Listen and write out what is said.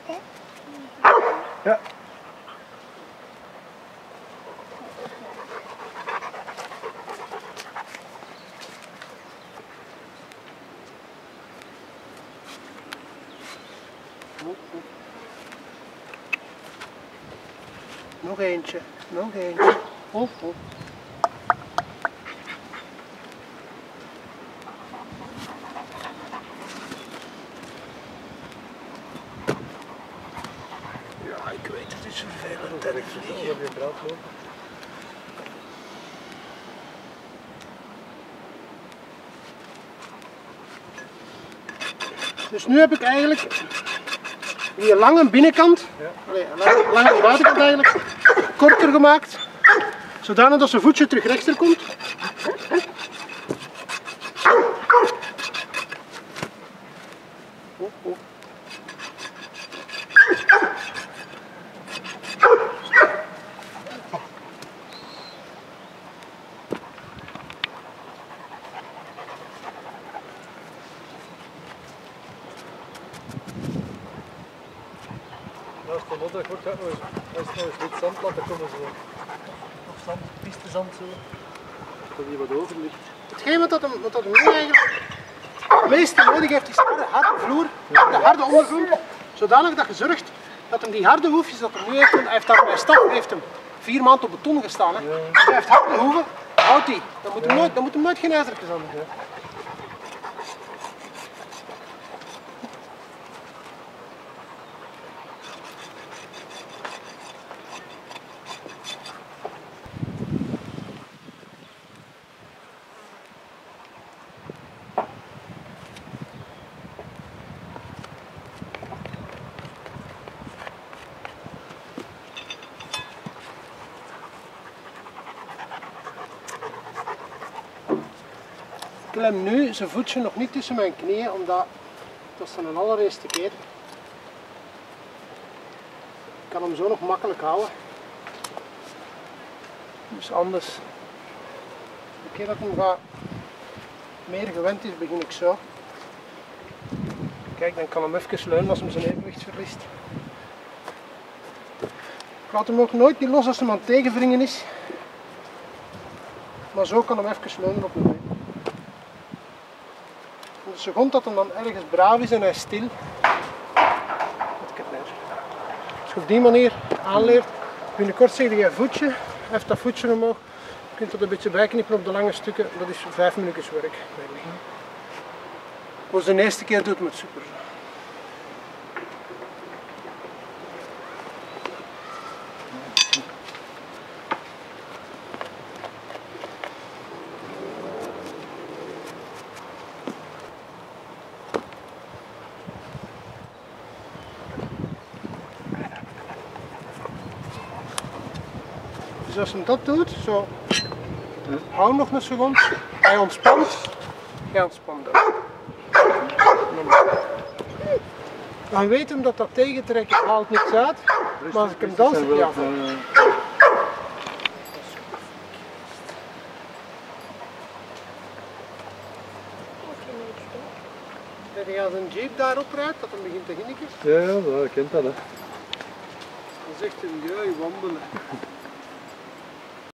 Ja. Nog eentje, nog eentje. Oh, oh. Ja, ik weet het is vervelend en ik vlieg. Dus nu heb ik eigenlijk die lange binnenkant, lange buitenkant eigenlijk, korter gemaakt, zodanig dat zijn voetje terug rechter komt. Oh, oh. Als het onnodig wordt, gaat nog eens wit zand laten komen zo. Of zand, pistezand zo. Dat hier wat over ligt. Hetgeen wat dat hem nu eigenlijk het meeste nodig heeft is harde vloer, de harde ondergrond, zodanig dat je zorgt dat hem die harde hoefjes dat hij nu heeft, hij heeft daar bij stap heeft hem 4 maanden op beton gestaan. Hè. Dus hij heeft harde hoeven, houdt die. Dan moet hem nooit geen ijzertjes aan doen. Ik klem nu zijn voetje nog niet tussen mijn knieën, omdat dat is zijn allereerste keer. Ik kan hem zo nog makkelijk houden. Dus anders, de keer dat hem meer gewend is, begin ik zo. Kijk, dan kan hem even leunen als hij zijn evenwicht verliest. Ik laat hem ook nooit niet los als hij aan het tegenwringen is. Maar zo kan hem even leunen op de been. De seconde dat hij dan ergens braaf is en hij is stil, zet ik het neer. Als je op die manier aanleert, binnenkort zeg je voetje, heft dat voetje omhoog, je kunt dat een beetje bijknippen op de lange stukken, dat is 5 minuutjes werk. Als de eerste keer doet het super. Dus als hij dat doet, zo, hou nog een seconde, hij ontspant, jij ontspant ook. Dan weet hem dat dat tegentrekken haalt niks uit, maar als ik hem dan zeg, ja. Heb je als een jeep daarop rijdt, dat hem begint te ginniken? Ja, ik ken dat. Hè. Dan zegt hij, ja, wandelen.